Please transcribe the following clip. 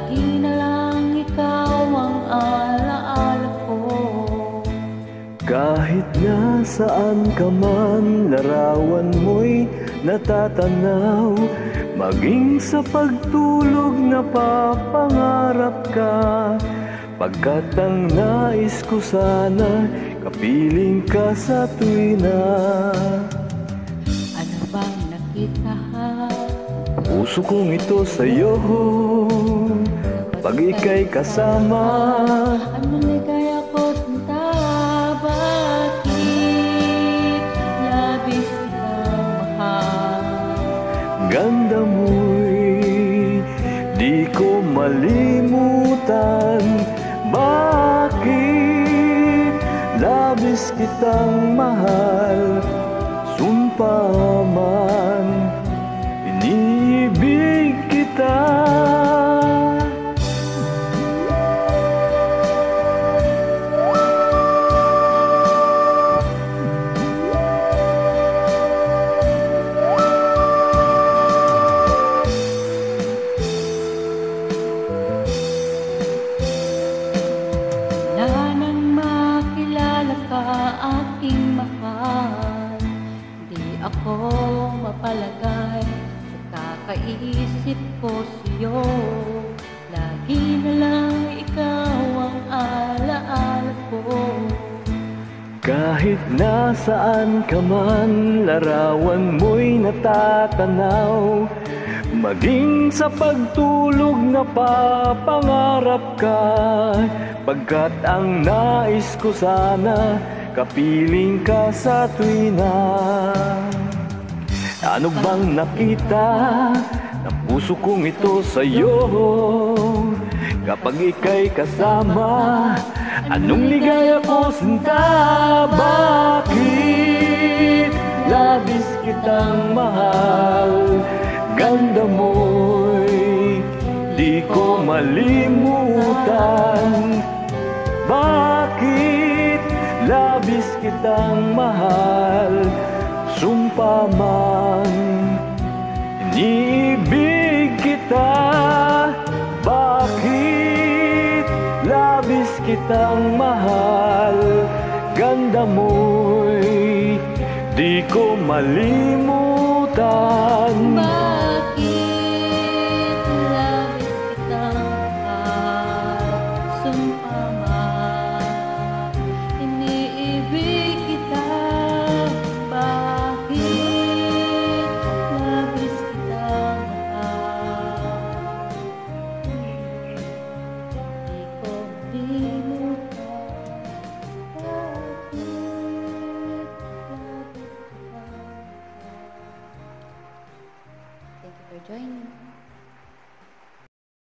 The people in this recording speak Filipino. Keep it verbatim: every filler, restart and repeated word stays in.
lagi na lang ikaw ang alaala ko. Kahit nasaan ka man, larawan mo'y natatanaw. Maging sa pagtulog napapangarap ka, pagkat ang nais ko sana kapiling ka sa tuwina. Ano bang nakita? Puso kong ito sa'yo, pag ika'y kasama. Ano ligaya ko sinta, bakit labis kitang mahal? Ganda mo'y di ko malimutan, bakit labis kitang mahal? Sumpa man, iniibig kita. Wala nang makilala ka, aking mahal. Di ako mapalagay sa kakaisip ko sa'yo. Lagi na lang ikaw ang alaala ko. Kahit nasaan ka man, larawan mo'y natatanaw. Maging sa pagtulog napapangarap ka, pagkat ang nais ko sana kapiling ka sa tuwina. Ano bang nakita ng puso kong ito sa'yo, kapag ika'y kasama? Anong ligaya ko sinta, bakit labis kitang mahal? Ganda mo'y di ko malimutan, bakit labis kitang mahal? Sumpa man, iniibig kita, bakit labis kitang mahal? Ganda mo'y di ko malimutan,